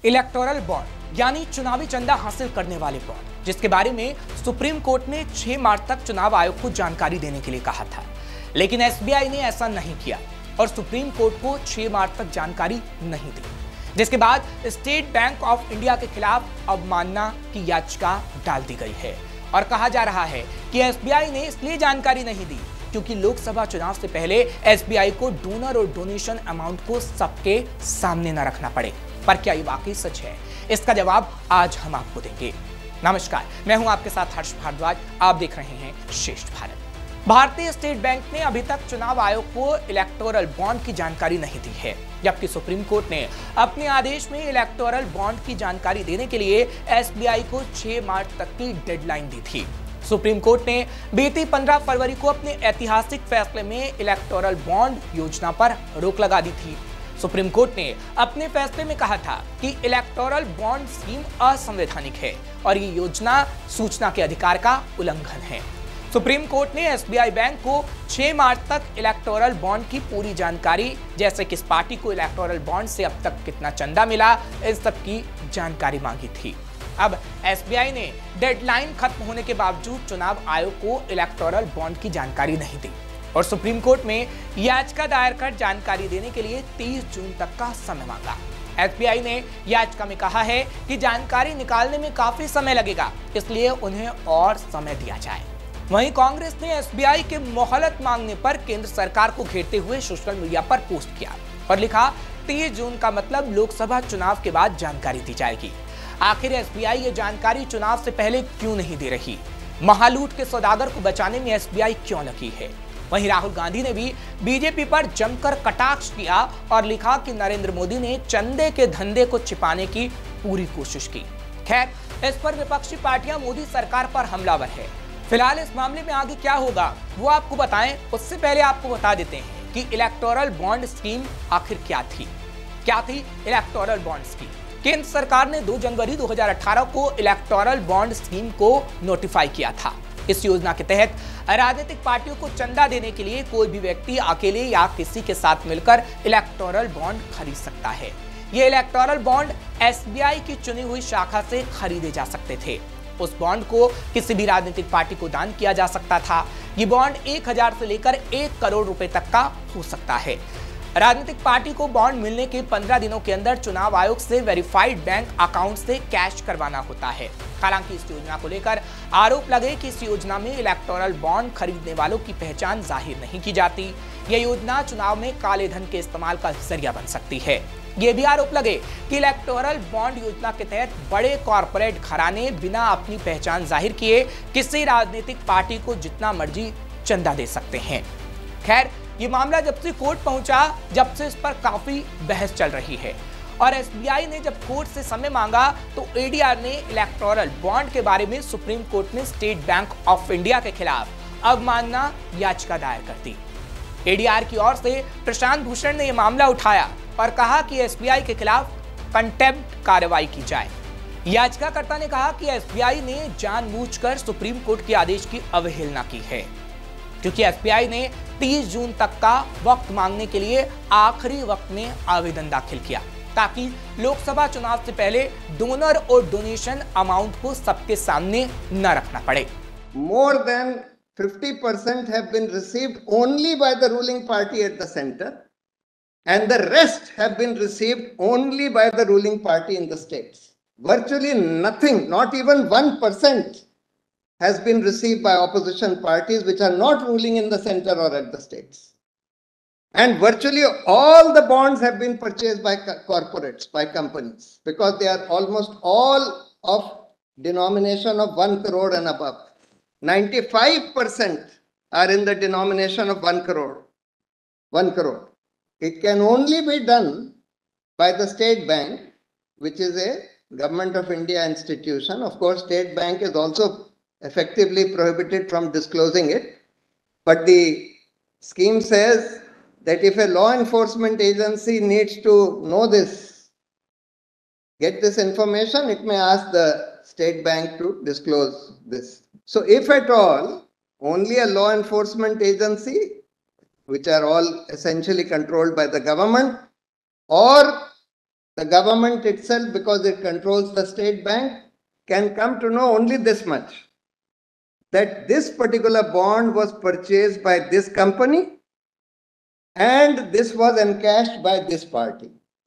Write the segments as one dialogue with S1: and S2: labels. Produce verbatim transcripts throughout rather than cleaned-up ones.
S1: Electoral bond यानी चुनावी चंदा हासिल करने वाले बॉन्ड, जिसके बारे में सुप्रीम कोर्ट ने छह मार्च तक चुनाव आयोग को जानकारी देने के लिए कहा था, लेकिन एसबीआई ने ऐसा नहीं किया और सुप्रीम कोर्ट को छह मार्च तक जानकारी नहीं दी, जिसके बाद स्टेट बैंक ऑफ इंडिया के खिलाफ अवमानना की याचिका डाल दी गई है। और कहा जा रहा है कि एसबीआई ने इसलिए जानकारी नहीं दी क्योंकि लोकसभा चुनाव से पहले एसबीआई को डोनर और डोनेशन अमाउंट को सबके सामने न रखना पड़े। पर क्या ये वाकई सच है? इसका जवाब आज हम आपको देंगे। नमस्कार, मैं हूं आपके साथ हर्ष भारद्वाज। आप देख रहे हैं श्रेष्ठ भारत। भारतीय स्टेट बैंक ने अभी तक चुनाव आयोग को इलेक्टोरल बॉन्ड की जानकारी नहीं दी है, जबकि सुप्रीम कोर्ट ने अपने आदेश में इलेक्टोरल बॉन्ड की जानकारी देने के लिए एसबीआई को छह मार्च तक की डेडलाइन दी थी। सुप्रीम कोर्ट ने बीती पंद्रह फरवरी को अपने ऐतिहासिक फैसले में इलेक्टोरल बॉन्ड योजना पर रोक लगा दी थी। सुप्रीम कोर्ट ने अपने फैसले में कहा था कि इलेक्टोरल बॉन्ड स्कीम असंवैधानिक है और ये योजना सूचना के अधिकार का उल्लंघन है। सुप्रीम कोर्ट ने एसबीआई बैंक को छह मार्च तक इलेक्टोरल बॉन्ड की पूरी जानकारी, जैसे किस पार्टी को इलेक्टोरल बॉन्ड से अब तक कितना चंदा मिला, इस सब की जानकारी मांगी थी। अब एसबीआई ने डेडलाइन खत्म होने के बावजूद चुनाव आयोग को इलेक्टोरल बॉन्ड की जानकारी नहीं दी और सुप्रीम कोर्ट में याचिका दायर कर जानकारी देने के लिए तीस जून तक का समय मांगा। एसबीआई ने याचिका में कहा है कि जानकारी निकालने में काफी समय लगेगा, इसलिए उन्हें और समय दिया जाए। वहीं कांग्रेस ने एसबीआई के मोहलत मांगने पर केंद्र सरकार को घेरते हुए सोशल मीडिया पर पोस्ट किया और लिखा, तीस जून का मतलब लोकसभा चुनाव के बाद जानकारी दी जाएगी। आखिर एसबीआई ये जानकारी चुनाव से पहले क्यों नहीं दे रही? महालूट के सौदागर को बचाने में एसबीआई क्यों लगी है? वहीं राहुल गांधी ने भी बीजेपी पर जमकर कटाक्ष किया और लिखा कि नरेंद्र मोदी ने चंदे के धंधे को छिपाने की पूरी कोशिश की। खैर, इस पर विपक्षी पार्टियां मोदी सरकार पर हमलावर है। फिलहाल इस मामले में आगे क्या होगा वो आपको बताएं, उससे पहले आपको बता देते हैं कि इलेक्टोरल बॉन्ड स्कीम आखिर क्या थी। क्या थी इलेक्टोरल बॉन्ड स्कीम? केंद्र सरकार ने दो जनवरी दो हज़ार अठारह को इलेक्टोरल बॉन्ड स्कीम को नोटिफाई किया था। इस योजना के तहत राजनीतिक पार्टियों को चंदा देने के लिए कोई भी व्यक्ति अकेले या किसी के साथ मिलकर इलेक्टोरल बॉन्ड खरीद सकता है। ये इलेक्टोरल बॉन्ड एसबीआई की चुनी हुई शाखा से खरीदे जा सकते थे। उस बॉन्ड को किसी भी राजनीतिक पार्टी को दान किया जा सकता था। ये बॉन्ड एक हजार से लेकर एक करोड़ रुपए तक का हो सकता है। राजनीतिक पार्टी को बॉन्ड मिलने के पंद्रह दिनों के अंदर चुनाव आयोग से वेरीफाइड बैंक अकाउंट से कैश करवाना होता है। हालांकि इस योजना को लेकर आरोप लगे कि इस योजना में इलेक्टोरल बॉन्ड खरीदने वालों की पहचान जाहिर नहीं की जाती। यह योजना चुनाव में काले धन के इस्तेमाल का जरिया बन सकती है। ये भी आरोप लगे कि इलेक्टोरल बॉन्ड योजना के तहत बड़े कॉरपोरेट घराने बिना अपनी पहचान जाहिर किए किसी राजनीतिक पार्टी को जितना मर्जी चंदा दे सकते हैं। खैर, ये मामला जब से कोर्ट पहुंचा, जब से इस पर काफी बहस चल रही है और एसबीआई ने जब कोर्ट से समय मांगा तो एडीआर ने इलेक्टोरल बॉन्ड के बारे में सुप्रीम कोर्ट में स्टेट बैंक ऑफ इंडिया के खिलाफ अवमानना याचिका दायर कर दी। एडीआर की ओर से प्रशांत भूषण ने यह मामला उठाया और कहा कि एसबीआई के खिलाफ कंटेम्प्ट कार्रवाई की जाए। याचिकाकर्ता ने कहा कि एसबीआई ने जानबूझकर सुप्रीम कोर्ट के आदेश की अवहेलना की है, क्योंकि एसबीआई ने तीस जून तक का वक्त मांगने के लिए आखिरी वक्त में आवेदन दाखिल किया, ताकि लोकसभा चुनाव से पहले डोनर और डोनेशन अमाउंट को सबके सामने न रखना पड़े।
S2: More than fifty percent have been received only by the ruling party at the center, and the rest have been received only by the ruling party in the states. Virtually nothing, not even one percent has been received by opposition parties which are not ruling in the center or at the states. And virtually all the bonds have been purchased by corporates, by companies, because they are almost all of denomination of one crore and above. ninety-five percent are in the denomination of one crore. one crore. It can only be done by the State Bank, which is a Government of India institution. Of course, State Bank is also effectively prohibited from disclosing it. But the scheme says that if a law enforcement agency needs to know this, get this information, it may ask the State Bank to disclose this. So if at all, only a law enforcement agency, which are all essentially controlled by the government, or The government itself, because it controls the state bank, can come to know only this much, that this particular bond was purchased by this company and this was encashed by this party.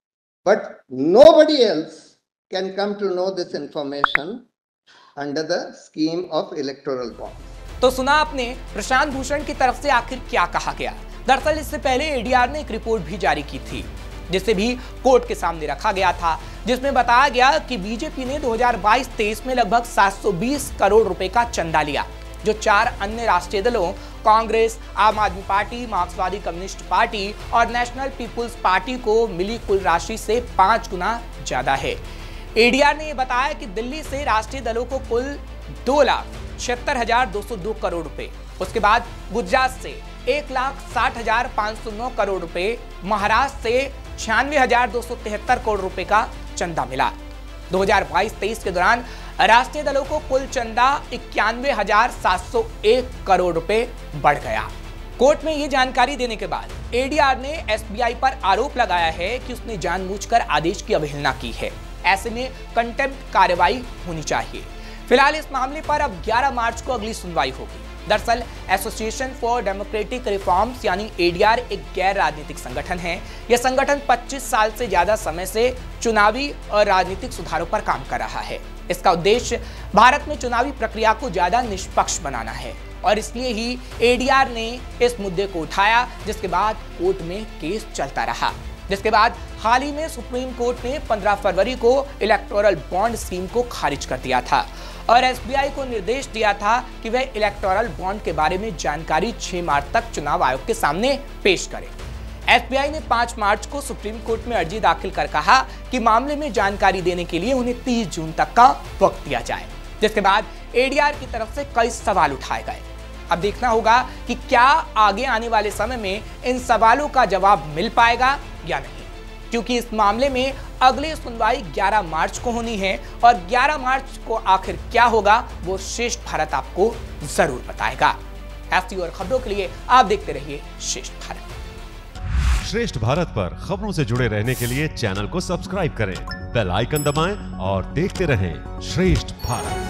S2: But nobody else can come to know this information under the scheme of electoral bonds.
S1: तो सुना आपने प्रशांत भूषण की तरफ से आखिर क्या कहा गया। दरअसल इससे पहले एडीआर ने एक रिपोर्ट भी जारी की थी, जिसे भी कोर्ट के सामने रखा गया था, जिसमें बताया गया कि बीजेपी ने दो हज़ार बाईस तेईस में लगभग सात सौ बीस करोड़ रुपए का चंदा लिया, जो चार अन्य राष्ट्रीय दलों कांग्रेस, आम आदमी पार्टी, मार्क्सवादी कम्युनिस्ट पार्टी और नेशनल पीपुल्स पार्टी को मिली कुल राशि से पांच गुना ज्यादा है। एडीआर ने यह बताया कि दिल्ली से राष्ट्रीय दलों को कुल दो लाख छिहत्तर हजार दो सौ दो करोड़ रुपए, उसके बाद गुजरात से एक लाख साठ हजार पांच सौ नौ करोड़ रुपए, महाराष्ट्र से छियानवे हजार दो सौ तिहत्तर करोड़ रुपए का चंदा मिला। दो हज़ार बाईस तेईस के दौरान राष्ट्रीय दलों को कुल चंदा इक्यानवे हजार सात सौ एक करोड़ रुपए बढ़ गया। कोर्ट में ये जानकारी देने के बाद एडीआर ने एसबीआई पर आरोप लगाया है कि उसने जानबूझकर आदेश की अवहेलना की है। ऐसे में कंटेम्प्ट कार्रवाई होनी चाहिए। फिलहाल इस मामले पर अब ग्यारह मार्च को अगली सुनवाई होगी। दरअसल एसोसिएशन फॉर डेमोक्रेटिक रिफॉर्म्स यानी एडीआर एक गैर राजनीतिक संगठन है। यह संगठन पच्चीस साल से ज्यादा समय से चुनावी और राजनीतिक सुधारों पर काम कर रहा है। इसका उद्देश्य भारत में चुनावी प्रक्रिया को ज्यादा निष्पक्ष बनाना है और इसलिए ही एडीआर ने इस मुद्दे को उठाया, जिसके बाद कोर्ट में केस चलता रहा। जिसके बाद हाल ही में सुप्रीम कोर्ट ने पंद्रह फरवरी को इलेक्टोरल बॉन्ड स्कीम को खारिज कर दिया था और एसबीआई को निर्देश दिया था कि वह इलेक्टोरल बॉन्ड के बारे में जानकारी छह मार्च तक चुनाव आयोग के सामने पेश करे। एसबीआई ने पाँच मार्च को सुप्रीम कोर्ट में अर्जी दाखिल कर कहा कि मामले में जानकारी देने के लिए उन्हें तीस जून तक का वक्त दिया जाए, जिसके बाद एडीआर की तरफ से कई सवाल उठाए गए। अब देखना होगा कि क्या आगे आने वाले समय में इन सवालों का जवाब मिल पाएगा या नहीं, क्योंकि इस मामले में अगली सुनवाई ग्यारह मार्च को होनी है और ग्यारह मार्च को आखिर क्या होगा वो श्रेष्ठ भारत आपको जरूर बताएगा। ऐसी और खबरों के लिए आप देखते रहिए श्रेष्ठ भारत।
S3: श्रेष्ठ भारत पर खबरों से जुड़े रहने के लिए चैनल को सब्सक्राइब करें, बेल आइकन दबाएं और देखते रहें श्रेष्ठ भारत।